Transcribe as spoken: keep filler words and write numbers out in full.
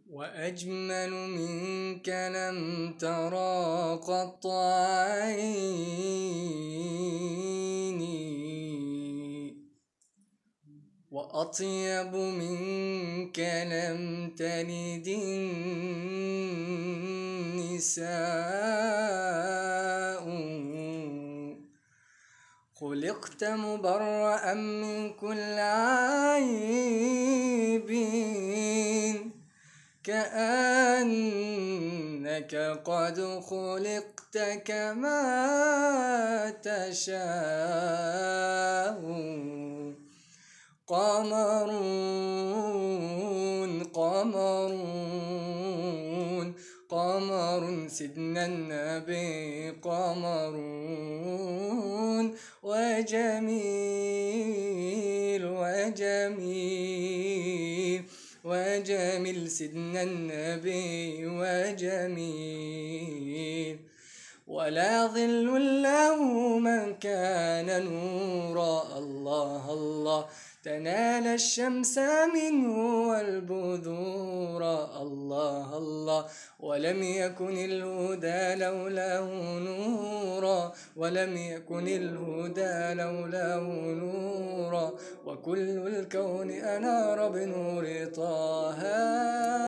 وأجمل منك لم ترى قط عيني، وأطيب منك لم تلد النساء، خلقت مبرأ من كل عيب، كأنك قد خلقت كما تشاء. قمرون قمرون قمر سيدنا النبي، قمرون وجميل وجميل وجميل سيدنا النبي وجميل. ولا ظل له من كان نورا، الله الله تنال الشمس منه والبذور، الله الله ولم يكن الهدى لولاه نورا، ولم يكن الهدى لولاه نورا، وكل الكون أنار بنور طه.